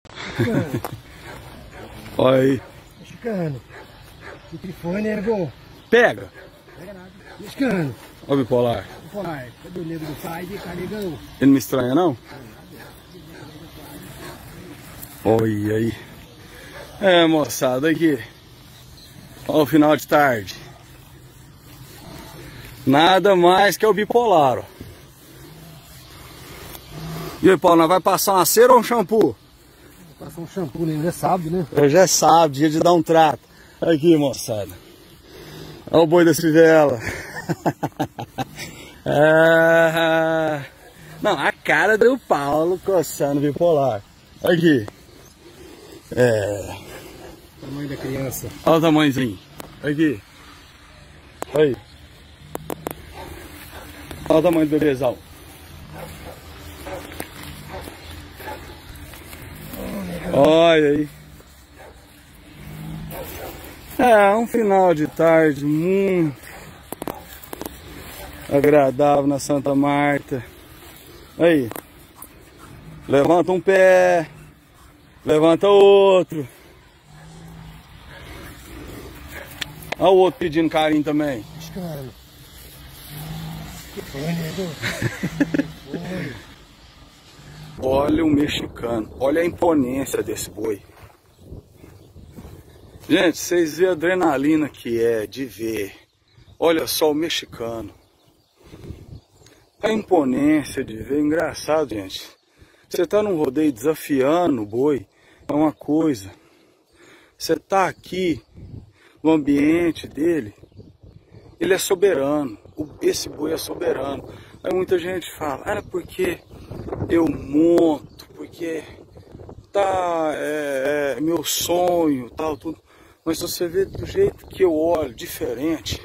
Mexicano. Olha aí. Mexicano. O trifone é bom. Pega. Pega nada. Mexicano. Olha o bipolar. Bipolar. Cadê o nego do pai? Cadê ganhou? Ele não me estranha, não? Olha aí. É, moçada, aqui. Olha o final de tarde. Nada mais que o bipolar, ó. E aí, Paulo, nós vai passar uma cera ou um shampoo? Passar um shampoo, né? Já sabe, né? Eu já sabe, dia de dar um trato. Aqui, moçada. Olha o boi da fivela. Não, a cara do Paulo coçando o bipolar. Aqui. Tamanho da criança. Olha o tamanhozinho. Aqui. Aí. Olha o tamanho do bebezão. Olha aí. É um final de tarde muito agradável na Santa Marta. Aí. Levanta um pé. Levanta outro. Olha o outro pedindo carinho também. Mexicano. Que foi, nego? Olha o mexicano. Olha a imponência desse boi. Gente, vocês veem a adrenalina que é de ver. Olha só o mexicano. A imponência de ver. Engraçado, gente. Você tá num rodeio desafiando o boi. É uma coisa. Você tá aqui no ambiente dele. Ele é soberano. Esse boi é soberano. Aí muita gente fala, era porque eu monto, porque tá, é meu sonho, tal, tudo. Mas você vê do jeito que eu olho, diferente.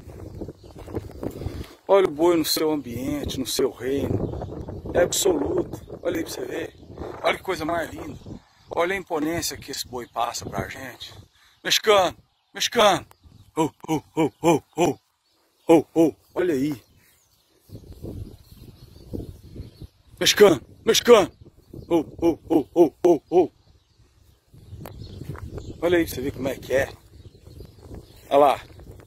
Olha o boi no seu ambiente, no seu reino. É absoluto. Olha aí pra você ver. Olha que coisa mais linda. Olha a imponência que esse boi passa pra gente. Mexicano, mexicano. Oh, oh, oh, oh, oh. Oh, oh, olha aí. Mexicano, mexicano. Oh, oh, oh, oh, oh, oh. Olha aí pra você ver como é que é. Olha lá.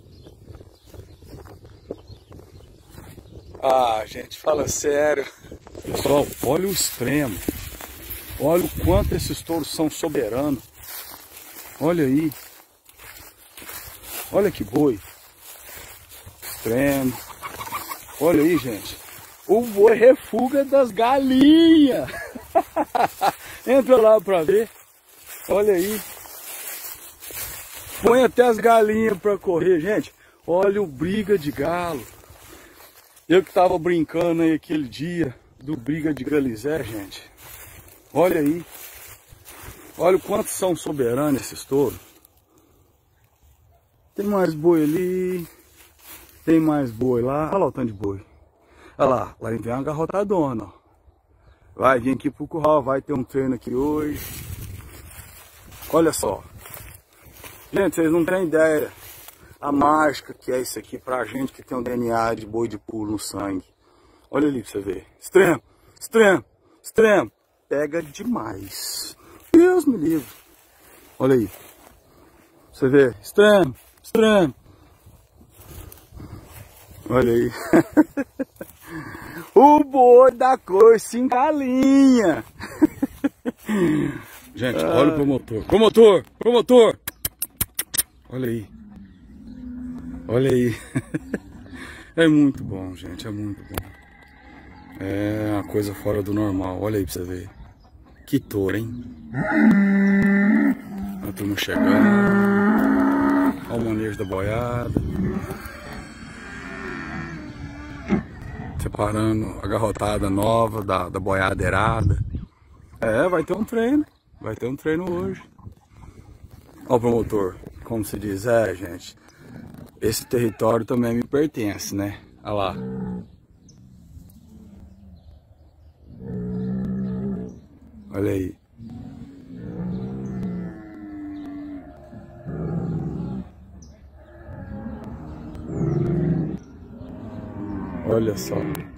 Ah, gente, fala sério. Pessoal, olha o extremo. Olha o quanto esses touros são soberanos. Olha aí. Olha que boi. Extremo. Olha aí, gente. O boi refuga das galinhas. Entra lá pra ver. Olha aí. Põe até as galinhas pra correr, gente. Olha o briga de galo. Eu que tava brincando aí aquele dia do briga de galizé, gente. Olha aí. Olha o quanto são soberanos esses touros. Tem mais boi ali. Tem mais boi lá. Olha lá o tanto de boi. Olha lá. Lá vem uma garrotadona, ó. Vai vir aqui pro curral. Vai ter um treino aqui hoje. Olha só. Gente, vocês não têm ideia a mágica que é isso aqui pra gente que tem um DNA de boi de pulo no sangue. Olha ali pra você ver. Extremo, extremo, extremo. Pega demais. Deus me livre. Olha aí. Você vê. Extremo, extremo. Olha aí. O boi da coice em galinha. Gente, olha o promotor. Promotor, promotor. Olha aí. Olha aí. É muito bom, gente. É muito bom. É uma coisa fora do normal. Olha aí pra você ver. Que touro, hein? A turma chegando. Olha o manejo da boiada. Separando a garrotada nova da boiadeirada. É, vai ter um treino. Vai ter um treino hoje. Olha o promotor. Como se diz, gente. Esse território também me pertence, né? Olha lá. Olha aí. Olha só.